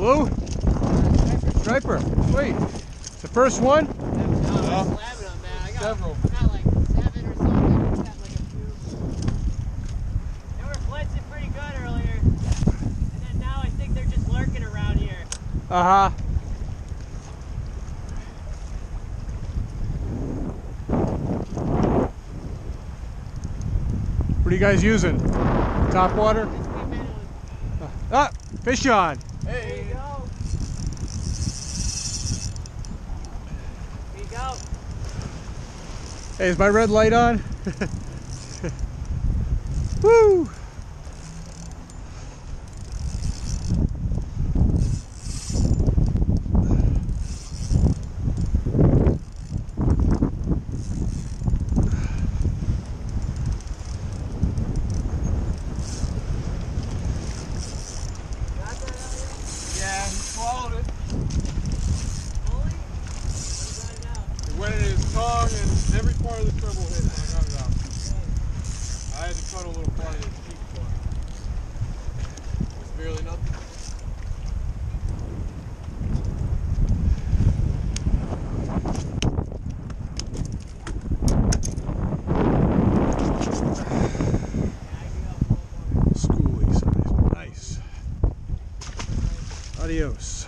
Blue? Striper. Wait, it's the first one? No. I got several. I got like 7 or something. I got like a few. They were blitzing pretty good earlier. And then now I think they're just lurking around here. Uh-huh. What are you guys using? Top water? Ah, fish on. Hey. There you go. There you go. Hey, is my red light on? Woo! Yeah, he swallowed it. Fully? It went in his tongue and every part of the treble hit when I got it out. I had to cut a little part of his cheek, but it's barely nothing. Schoolie size. Nice. Adios.